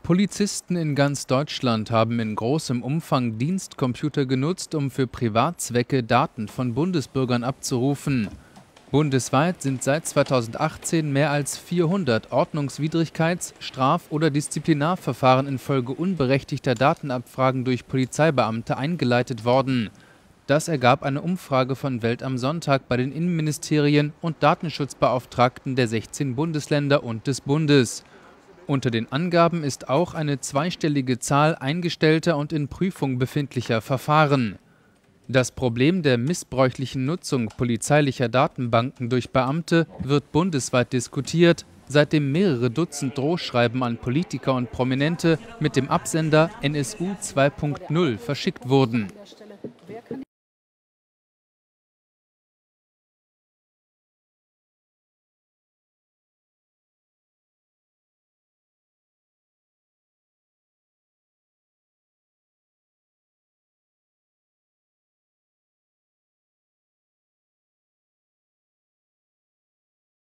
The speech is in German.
Polizisten in ganz Deutschland haben in großem Umfang Dienstcomputer genutzt, um für Privatzwecke Daten von Bundesbürgern abzurufen. Bundesweit sind seit 2018 mehr als 400 Ordnungswidrigkeits-, Straf- oder Disziplinarverfahren infolge unberechtigter Datenabfragen durch Polizeibeamte eingeleitet worden. Das ergab eine Umfrage von Welt am Sonntag bei den Innenministerien und Datenschutzbeauftragten der 16 Bundesländer und des Bundes. Unter den Angaben ist auch eine zweistellige Zahl eingestellter und in Prüfung befindlicher Verfahren. Das Problem der missbräuchlichen Nutzung polizeilicher Datenbanken durch Beamte wird bundesweit diskutiert, seitdem mehrere Dutzend Drohschreiben an Politiker und Prominente mit dem Absender NSU 2.0 verschickt wurden.